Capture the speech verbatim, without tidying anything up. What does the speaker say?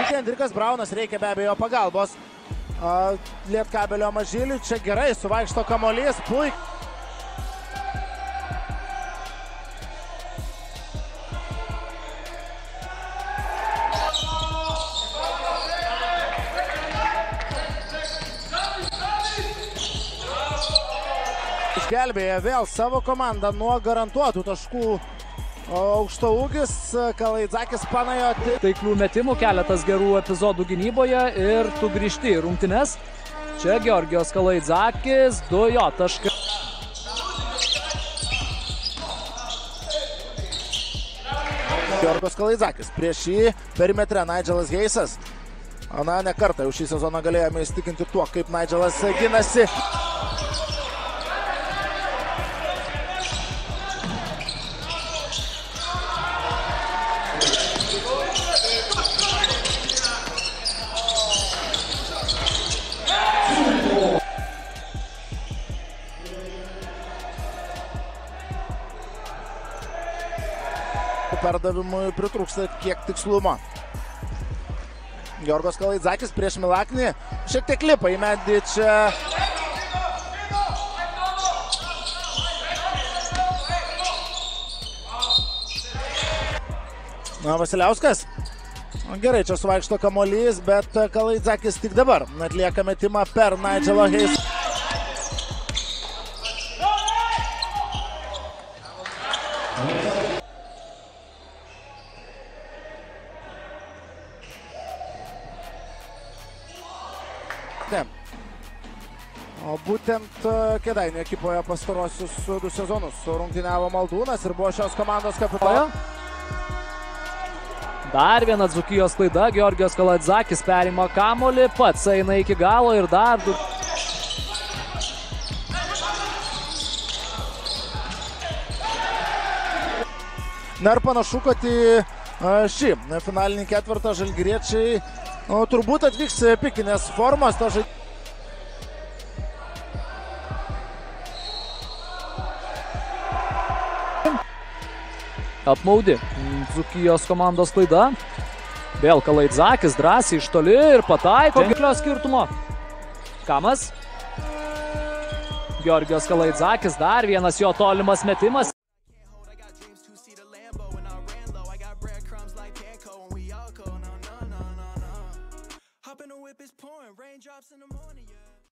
Kendrikas Braunas, reikia be abejo pagalbos. Lietkabelio Mažyliui, čia gerai, suvaikšto kamuolys, puikiai. Išgelbėja vėl savo komandą nuo garantuotų taškų. Aukšto ūgis, Kalaidzakis panajo. Taiklių metimų, keletas gerų epizodų gynyboje ir tu grįžti į rungtynes. Čia Georgijos Kalaidzakis, du jo taškai. Georgijos Kalaidzakis, prieš jį perimetre Nigelas Heisas. Na, ne kartą jau šį sezoną galėjome įstikinti tuo, kaip Nigelas ginasi. Perdavimui pritrūksta kiek tikslumo. Georgijos Kalaidzakis prieš Milaknį. Šiek tiek lipa į medį čia. Na, Vasiliauskas. Gerai, čia suvaikšto kamuolys, bet Kalaidzakis tik dabar atlieka metimą per Nigelo Heisą. O būtent Kėdainių ekipoje pastarosius du sezonus rungtyniavo Maldūnas ir buvo šios komandos kapitonas. Dar viena Dzūkijos klaida, Georgijos Kalaidzakis perima kamuolį, pats eina iki galo ir dar du. Na ir panašu, kad į šį finalinį ketvirtą žalgiriečiai turbūt atvyks pikinės formos. Apmaudi Dzūkijos komandos klaida. Vėl Kalaidzakis drąsiai iš toli ir pataiko ženklio skirtumo. Kamas. Georgijos Kalaidzakis, dar vienas jo tolimas metimas. Hop in the whip is pouring, raindrops in the morning, yeah.